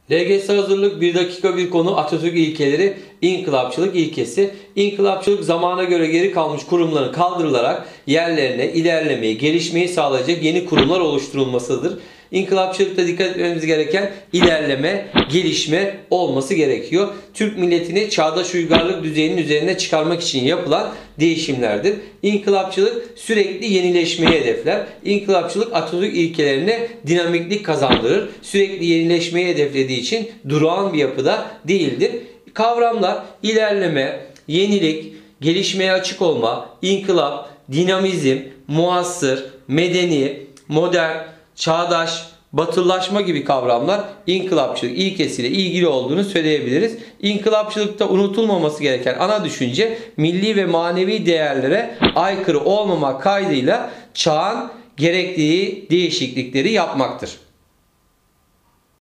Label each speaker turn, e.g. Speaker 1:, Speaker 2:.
Speaker 1: LGS hazırlık 1 dakika bir konu Atatürk ilkeleri inkılapçılık ilkesi. İnkılapçılık zamana göre geri kalmış kurumların kaldırılarak yerlerine ilerlemeyi, gelişmeyi sağlayacak yeni kurumlar oluşturulmasıdır. İnkılapçılıkta dikkat etmemiz gereken ilerleme, gelişme olması gerekiyor. Türk milletini çağdaş uygarlık düzeyinin üzerine çıkarmak için yapılan değişimlerdir. İnkılapçılık sürekli yenileşmeyi hedefler. İnkılapçılık Atatürk ilkelerine dinamiklik kazandırır. Sürekli yenileşmeyi hedeflediği için durağan bir yapıda değildir. Kavramlar ilerleme, yenilik, gelişmeye açık olma, inkılap, dinamizm, muasır, medeni, modern, çağdaş, batılılaşma gibi kavramlar inkılapçılık ilkesiyle ilgili olduğunu söyleyebiliriz. İnkılapçılıkta unutulmaması gereken ana düşünce milli ve manevi değerlere aykırı olmamak kaydıyla çağın gerektiği değişiklikleri yapmaktır.